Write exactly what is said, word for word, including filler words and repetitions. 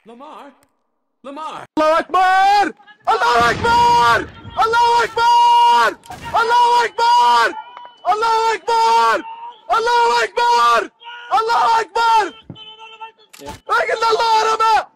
Lamarr! Lamarr! الله أكبر! الله أكبر! الله أكبر! الله أكبر! الله أكبر! الله أكبر! الله أكبر! لكن الله رمى!